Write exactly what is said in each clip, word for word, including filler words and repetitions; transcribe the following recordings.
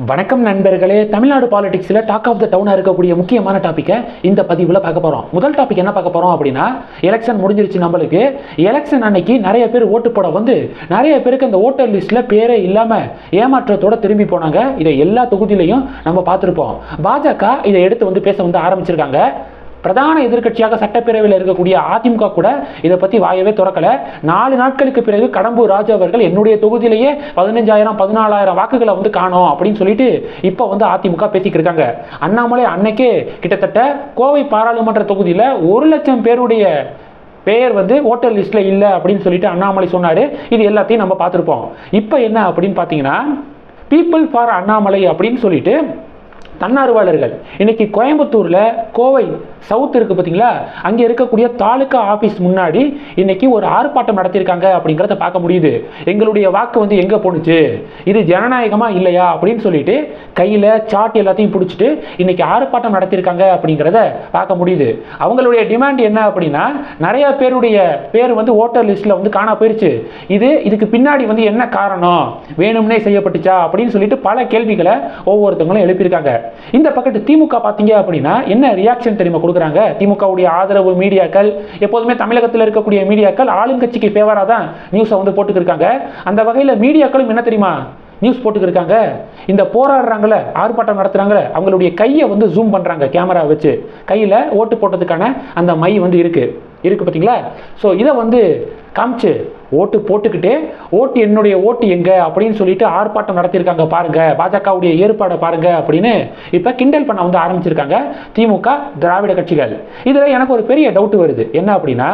வணக்கம் நண்பர்களே, தமிழ்நாடு பாலிடிக்ஸில் டாக் ஆஃப் த டவுனாக இருக்கக்கூடிய முக்கியமான டாப்பிக்கை இந்த பதிவில் பார்க்க போகிறோம். முதல் டாபிக் என்ன பார்க்க போகிறோம் அப்படின்னா, எலெக்ஷன் முடிஞ்சிருச்சு. நம்மளுக்கு எலெக்ஷன் அன்னைக்கு நிறைய பேர் ஓட்டு போட வந்து நிறைய பேருக்கு அந்த ஓட்டர் லிஸ்ட்டில் பேரே இல்லாமல் ஏமாற்றத்தோட திரும்பி போனாங்க. இதை எல்லா தொகுதியிலையும் நம்ம பார்த்துருப்போம். பாஜக இதை எடுத்து வந்து பேச வந்து ஆரம்பிச்சிருக்காங்க. பிரதான எதிர்க்கட்சியாக சட்டப்பேரவையில் இருக்கக்கூடிய அதிமுக கூட இதை பற்றி வாயவே திறக்கல. நாலு நாட்களுக்கு பிறகு கடம்பூர் ராஜு அவர்கள் என்னுடைய தொகுதியிலேயே பதினஞ்சாயிரம் பதினாலாயிரம் வாக்குகளை வந்து காணோம் அப்படின்னு சொல்லிட்டு இப்போ வந்து அதிமுக பேசிக்கிட்டு இருக்காங்க. அண்ணாமலை அன்னைக்கே கிட்டத்தட்ட கோவை பாராளுமன்ற தொகுதியில் ஒரு லட்சம் பேருடைய பெயர் வந்து ஓட்டர் லிஸ்ட்ல இல்லை அப்படின்னு சொல்லிட்டு அண்ணாமலை சொன்னாரு. இது எல்லாத்தையும் நம்ம பார்த்துருப்போம். இப்போ என்ன அப்படின்னு பார்த்தீங்கன்னா, பீப்புள் ஃபார் அண்ணாமலை அப்படின்னு சொல்லிட்டு தன்னார்வலர்கள் இன்னைக்கு கோயம்புத்தூர்ல கோவை சவுத் இருக்கு பார்த்தீங்களா, அங்கே இருக்கக்கூடிய தாலுகா ஆஃபீஸ் முன்னாடி இன்னைக்கு ஒரு ஆர்ப்பாட்டம் நடத்தியிருக்காங்க அப்படிங்கிறத பார்க்க முடியுது. எங்களுடைய வாக்கு வந்து எங்கே போணுச்சு, இது ஜனநாயகமா இல்லையா அப்படின்னு சொல்லிட்டு கையில் சாட் எல்லாத்தையும் பிடிச்சிட்டு இன்னைக்கு ஆர்ப்பாட்டம் நடத்தியிருக்காங்க அப்படிங்கிறத பார்க்க முடியுது. அவங்களுடைய டிமாண்ட் என்ன அப்படின்னா, நிறைய பேருடைய பேர் வந்து ஓட்டர் லிஸ்ட்ல வந்து காணா போயிருச்சு. இது இதுக்கு பின்னாடி வந்து என்ன காரணம், வேணும்னே செய்யப்பட்டுச்சா அப்படின்னு சொல்லிட்டு பல கேள்விகளை ஒவ்வொருத்தவங்களும் எழுப்பியிருக்காங்க. இந்த பக்கத்து திமுக பார்த்தீங்க அப்படின்னா என்ன ரியாக்ஷன் தெரியுமா கொடுக்குறாங்க? திமுகவுடைய ஆதரவு மீடியாக்கள், எப்போதுமே தமிழகத்தில் இருக்கக்கூடிய மீடியாக்கள் ஆளுங்கட்சிக்கு ஃபேவரா தான் நியூஸை வந்து போட்டுக்கிருக்காங்க. அந்த வகையில் மீடியாக்களும் என்ன தெரியுமா நியூஸ் போட்டுக்கிருக்காங்க, இந்த போராடுறாங்களே ஆர்ப்பாட்டம் நடத்துறாங்களே அவங்களுடைய கையை வந்து ஜூம் பண்றாங்க கேமரா வச்சு. கையில் ஓட்டு போட்டதுக்கான அந்த மை வந்து இருக்கு இருக்கு பார்த்தீங்களா. ஸோ இதை வந்து காமிச்சு ஓட்டு போட்டுக்கிட்டே ஓட்டு என்னுடைய ஓட்டு எங்க அப்படின்னு சொல்லிட்டு ஆர்ப்பாட்டம் நடத்தியிருக்காங்க பாருங்க, பாஜகவுடைய ஏற்பாடை பாருங்க அப்படின்னு இப்போ கிண்டல் பண்ண வந்து ஆரம்பிச்சிருக்காங்க திமுக திராவிட கட்சிகள். இதில் எனக்கு ஒரு பெரிய டவுட் வருது. என்ன அப்படின்னா,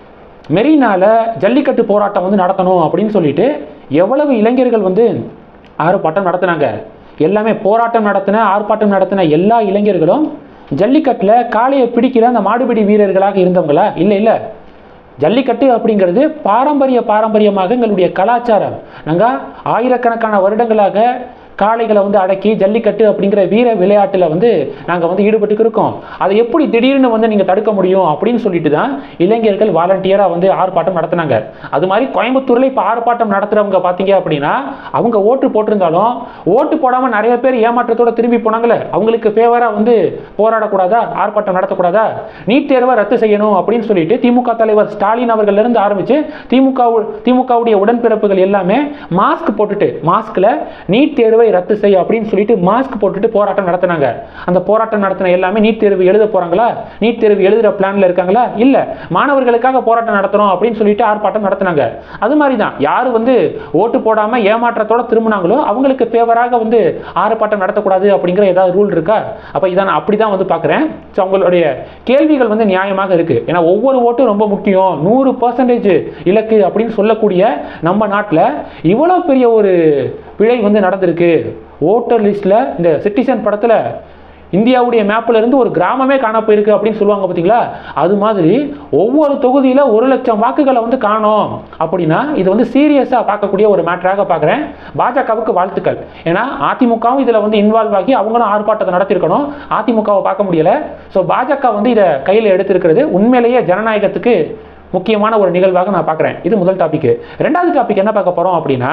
மெரினால ஜல்லிக்கட்டு போராட்டம் வந்து நடத்தணும் அப்படின்னு சொல்லிட்டு எவ்வளவு இளைஞர்கள் வந்து ஆர்ப்பாட்டம் நடத்தினாங்க. எல்லாமே போராட்டம் நடத்தின ஆர்ப்பாட்டம் நடத்தின எல்லா இளைஞர்களும் ஜல்லிக்கட்டில் காளையை பிடிக்கிற அந்த மாடுபிடி வீரர்களாக இருந்தவங்களா? இல்லை இல்லை. ஜல்லிக்கட்டு அப்படிங்கிறது பாரம்பரிய பாரம்பரியமாக எங்களுடைய கலாச்சாரம். நாங்கள் ஆயிரக்கணக்கான வருடங்களாக காளைகளை வந்து அடக்கி ஜல்லிக்கட்டு அப்படிங்கிற வீர விளையாட்டில் வந்து நாங்கள் வந்து ஈடுபட்டு இருக்கோம். அதை எப்படி திடீர்னு வந்து நீங்கள் தடுக்க முடியும் அப்படின்னு சொல்லிட்டு தான் இளைஞர்கள் வாலண்டியராக வந்து ஆர்ப்பாட்டம் நடத்தினாங்க. அது மாதிரி கோயம்புத்தூரில் இப்போ ஆர்ப்பாட்டம் நடத்துகிறவங்க பார்த்தீங்க அப்படின்னா, அவங்க ஓட்டு போட்டிருந்தாலும் ஓட்டு போடாமல் நிறைய பேர் ஏமாற்றத்தோட திரும்பி போனாங்களே, அவங்களுக்கு ஃபேவராக வந்து போராடக்கூடாதா, ஆர்ப்பாட்டம் நடத்தக்கூடாதா, நீட் தேர்வை ரத்து செய்யணும் அப்படின்னு சொல்லிட்டு திமுக தலைவர் ஸ்டாலின் அவர்கள் இருந்து ஆரம்பித்து திமுக திமுகவுடைய உடன்பிறப்புகள் எல்லாமே மாஸ்க் போட்டுட்டு மாஸ்கில் நீட் தேர்வை ரத்து செய்ய அப்படின்னு சொல்லிட்டு மாஸ்க் போட்டுட்டு போராட்டம் நடத்தினாங்க. அந்த போராட்டம் நடத்தின எல்லாமே நீட் தேர்வு எழுத போறாங்களா, நீட் தேர்வு எழுதுற பிளான்ல இருக்காங்களா, இல்ல மாணவர்களுக்காக போராட்டம் நடத்துறோம் அப்படின்னு சொல்லிட்டு ஆர்ப்பாட்டம் நடத்தினாங்க. அது மாதிரி தான் யாரு வந்து ஓட்டு போடாம ஏமாற்றத்தோட திரும்பினாங்களோ அவங்களுக்கு ஃபேவராக வந்து ஆர்ப்பாட்டம் நடத்தக்கூடாது அப்படிங்கிற ஏதாவது ரூல் இருக்கா? அப்ப இதான் அப்படிதான் வந்து பாக்குறேன். அவங்களுடைய கேள்விகள் வந்து நியாயமாக இருக்கு. ஏன்னா ஒவ்வொரு ஓட்டும் ரொம்ப முக்கியம், நூறு பர்சன்டேஜ் இலக்கு அப்படின்னு சொல்லக்கூடிய நம்ம நாட்டில் இவ்வளவு பெரிய ஒரு பிழை வந்து நடந்திருக்கு. ஓட்டர் லிஸ்ட்ல இந்த சிட்டிசன் படத்துல இந்தியாவுடைய மேப்ல இருந்து ஒரு கிராமமே காண போயிருக்கு அப்படின்னு சொல்லுவாங்க பார்த்தீங்களா, அது மாதிரி ஒவ்வொரு தொகுதியில ஒரு லட்சம் வாக்குகளை வந்து காணோம் அப்படின்னா இது வந்து சீரியஸா பார்க்கக்கூடிய ஒரு மேட்டராக பார்க்குறேன். பாஜகவுக்கு வாழ்த்துக்கள். ஏன்னா அதிமுகவும் இதில் வந்து இன்வால்வ் ஆகி அவங்களும் ஆர்ப்பாட்டத்தை நடத்திருக்கணும், அதிமுகவை பார்க்க முடியல. ஸோ பாஜக வந்து இதை கையில் எடுத்திருக்கிறது உண்மையிலேயே ஜனநாயகத்துக்கு முக்கியமான ஒரு நிகழ்வாக நான் பார்க்குறேன். இது முதல் டாபிக். ரெண்டாவது டாபிக் என்ன பார்க்க போறோம் அப்படின்னா,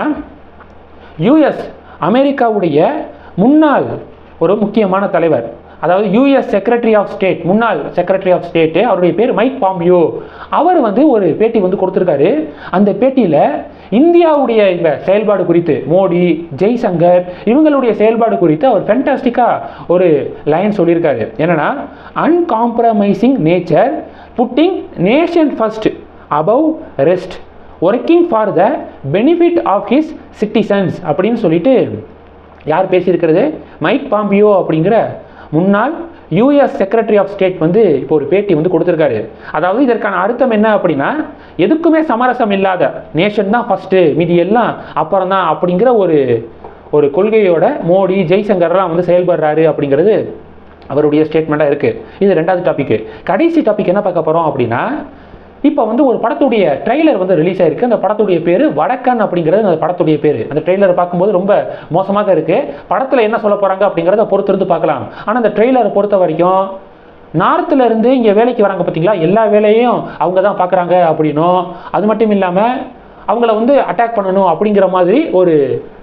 யூஎஸ் அமெரிக்காவுடைய முன்னாள் ஒரு முக்கியமான தலைவர், அதாவது யூஎஸ் செக்ரட்டரி ஆஃப் ஸ்டேட், முன்னாள் செக்ரட்டரி ஆஃப் ஸ்டேட், அவருடைய பேர் மைக் பாம்பியோ. அவர் வந்து ஒரு பேட்டி வந்து கொடுத்திருக்காரு. அந்த பேட்டியில் இந்தியாவுடைய இந்த செயல்பாடு குறித்து, மோடி, ஜெய்சங்கர் இவங்களுடைய செயல்பாடு குறித்து அவர் ஃபென்டாஸ்டிக்கா ஒரு லைன் சொல்லியிருக்காரு. என்னன்னா, uncompromising nature, putting nation first above rest, working for the benefit of his citizens அப்படின்னு சொல்லிட்டு யார் பேசியிருக்கிறது? மைக் பாம்பியோ அப்படிங்கிற முன்னாள் யூஎஸ் செக்ரட்டரி ஆஃப் ஸ்டேட் வந்து இப்போ ஒரு பேட்டி வந்து கொடுத்துருக்காரு. அதாவது இதற்கான அர்த்தம் என்ன அப்படின்னா, எதுக்குமே சமரசம் இல்லாத நேஷன் தான் ஃபர்ஸ்ட், மீதி எல்லாம் அப்புறம் தான் அப்படிங்கிற ஒரு ஒரு கொள்கையோட மோடி ஜெய்சங்கர்லாம் வந்து செயல்படுறாரு அப்படிங்கிறது அவருடைய ஸ்டேட்மெண்ட்டாக இருக்குது. இது ரெண்டாவது டாபிக். கடைசி டாபிக் என்ன பார்க்க போகிறோம் அப்படின்னா, இப்போ வந்து ஒரு படத்துடைய ட்ரெய்லர் வந்து ரிலீஸ் ஆயிருக்கு. அந்த படத்துடைய பேர் வடக்கன் அப்படிங்கிறது அந்த படத்துடைய பேர். அந்த ட்ரெய்லரை பார்க்கும்போது ரொம்ப மோசமாக இருக்கு. படத்தில் என்ன சொல்ல போறாங்க அப்படிங்கிறத பொறுத்திருந்து பார்க்கலாம். ஆனால் அந்த ட்ரெய்லரை பொறுத்த வரைக்கும் நார்த்தில் இருந்து இங்கே வேலைக்கு வராங்க பார்த்தீங்களா, எல்லா வேலையும் அவங்க தான் பார்க்குறாங்க அப்படின்னும், அது மட்டும் இல்லாமல் அவங்கள வந்து அட்டாக் பண்ணணும் அப்படிங்கிற மாதிரி ஒரு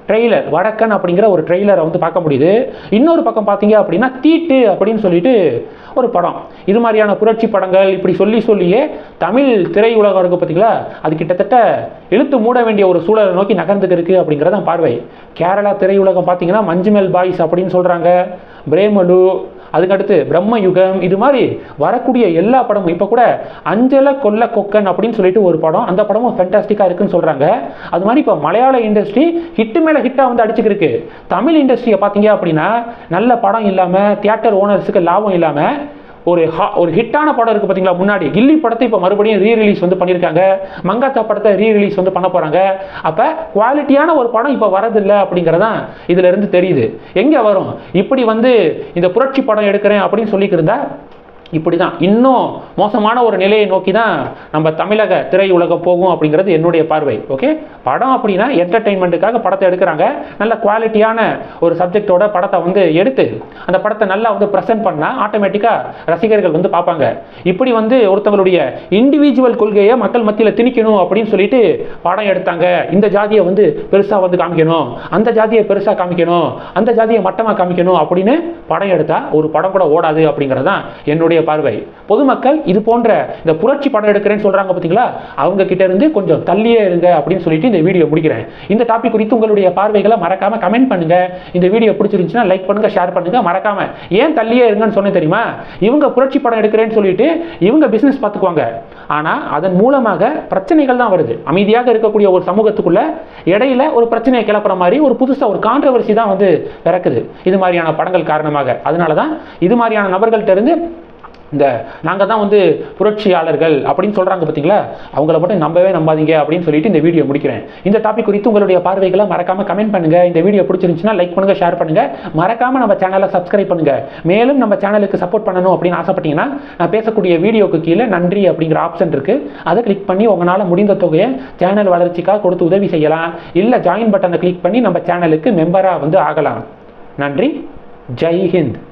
ட்ரெய்லர் வடக்கன் அப்படிங்கிற ஒரு ட்ரெய்லரை வந்து பார்க்க முடியுது. இன்னொரு பக்கம் பார்த்தீங்க அப்படின்னா தீட்டு அப்படின்னு சொல்லிட்டு ஒரு படம். இது மாதிரியான புரட்சி படங்கள் இப்படி சொல்லி சொல்லியே தமிழ் திரையுலகம் இருக்கு பார்த்தீங்களா, அது கிட்டத்தட்ட இழுத்து மூட வேண்டிய ஒரு சூழலை நோக்கி நகர்ந்துக்கு இருக்கு அப்படிங்கிறதான் பார்வை. கேரளா திரையுலகம் பார்த்தீங்கன்னா மஞ்சுமெல் பாய்ஸ் அப்படின்னு சொல்றாங்க, பிரேமலு, அதுக்கடுத்து பிரம்ம யுகம், இது மாதிரி வரக்கூடிய எல்லா படமும். இப்போ கூட அஞ்சல கொல்ல கொக்கன் அப்படின்னு சொல்லிட்டு ஒரு படம், அந்த படமும் ஃபேண்டாஸ்டிக்காக இருக்குன்னு சொல்கிறாங்க. அது மாதிரி இப்போ மலையாள இண்டஸ்ட்ரி ஹிட்டு மேலே ஹிட்டாக வந்து அடிச்சுக்கிட்டு இருக்கு. தமிழ் இண்டஸ்ட்ரியை பார்த்தீங்க அப்படின்னா நல்ல படம் இல்லாமல், தியேட்டர் ஓனர்ஸுக்கு லாபம் இல்லாமல், ஒரு ஒரு ஹிட்டான படம் இருக்குது பார்த்தீங்களா, முன்னாடி கில்லி படத்தை இப்போ மறுபடியும் ரீ ரிலீஸ் வந்து பண்ணியிருக்காங்க, மங்காத்தா படத்தை ரீ ரிலீஸ் வந்து பண்ண போகிறாங்க. அப்போ குவாலிட்டியான ஒரு படம் இப்போ வரதில்லை அப்படிங்கிறதான் இதில் இருந்து தெரியுது. எங்கே வரும் இப்படி வந்து இந்த புரட்சி படம் எடுக்கிறேன் அப்படின்னு சொல்லிக்கிருந்தா இப்படி தான் இன்னும் மோசமான ஒரு நிலையை நோக்கி தான் நம்ம தமிழக திரையுலகம் போகும் அப்படிங்கிறது என்னுடைய பார்வை. ஓகே, படம் அப்படின்னா என்டர்டெயின்மெண்ட்டுக்காக படத்தை எடுக்கிறாங்க. நல்ல குவாலிட்டியான ஒரு சப்ஜெக்டோட படத்தை வந்து எடுத்து அந்த படத்தை நல்லா வந்து ப்ரெசென்ட் பண்ணால் ஆட்டோமேட்டிக்காக ரசிகர்கள் வந்து பார்ப்பாங்க. இப்படி வந்து ஒருத்தவங்களுடைய இண்டிவிஜுவல் கொள்கையை மக்கள் மத்தியில் திணிக்கணும் அப்படின்னு சொல்லிட்டு படம் எடுத்தாங்க. இந்த ஜாதியை வந்து பெருசாக வந்து காமிக்கணும், அந்த ஜாதியை பெருசாக காமிக்கணும், அந்த ஜாதியை மட்டமாக காமிக்கணும் அப்படின்னு படம் எடுத்தால் ஒரு படம் கூட ஓடாது அப்படிங்கிறதான் என்னுடைய பார்வை. பொதுமக்கள் இது போன்ற இந்த புரட்சி படம் எடுக்கிறேன்னு சொல்றாங்க பாத்தீங்களா, அவங்க கிட்ட இருந்து கொஞ்சம் தள்ளியே இருங்க அப்படின்னு சொல்லிட்டு இந்த வீடியோ முடிக்கிறேன். இந்த டாபிக் குறித்து உங்களுடைய பார்வைகளை மறக்காம கமெண்ட் பண்ணுங்க. இந்த வீடியோ பிடிச்சிருந்துச்சுன்னா லைக் பண்ணுங்க, ஷேர் பண்ணுங்க. மறக்காம ஏன் தள்ளியே இருங்கன்னு சொன்னேன் தெரியுமா, இவங்க புரட்சி படம் எடுக்கிறேன்னு சொல்லிட்டு இவங்க பிசினஸ் பார்த்துக்குவாங்க, ஆனா அதன் மூலமாக பிரச்சனைகள் தான் வருது. அமைதியாக இருக்கக்கூடிய ஒரு சமூகத்துக்குள்ள இடையில ஒரு பிரச்சனையை கிளப்புற மாதிரி ஒரு புதுசா ஒரு கான்ட்ரவர்சி தான் வந்து பிறக்குது இது மாதிரியான படங்கள் காரணமாக. அதனாலதான் இது மாதிரியான நபர்கள்ட்ட இருந்து இந்த நாங்கள் தான் வந்து புரட்சியாளர்கள் அப்படின்னு சொல்கிறாங்க பார்த்தீங்களா, அவங்கள மட்டும் நம்பவே நம்பாதீங்க அப்படின்னு சொல்லிட்டு இந்த வீடியோ முடிக்கிறேன். இந்த டாபிக் குறித்து உங்களுடைய பார்வைகளை மறக்காமல் கமெண்ட் பண்ணுங்கள். இந்த வீடியோ பிடிச்சிருந்துச்சுன்னா லைக் பண்ணுங்கள், ஷேர் பண்ணுங்கள். மறக்காமல் நம்ம சேனலை சப்ஸ்கிரைப் பண்ணுங்கள். மேலும் நம்ம சேனலுக்கு சப்போர்ட் பண்ணணும் அப்படின்னு ஆசைப்பட்டீங்கன்னா நான் பேசக்கூடிய வீடியோக்கு கீழே நன்றி அப்படிங்கிற ஆப்ஷன் இருக்குது, அதை கிளிக் பண்ணி உங்களால் முடிந்த தொகையை சேனல் வளர்ச்சிக்காக கொடுத்து உதவி செய்யலாம். இல்லை ஜாயின் பட்டனை கிளிக் பண்ணி நம்ம சேனலுக்கு மெம்பராக வந்து ஆகலாம். நன்றி, ஜெய் ஹிந்த்.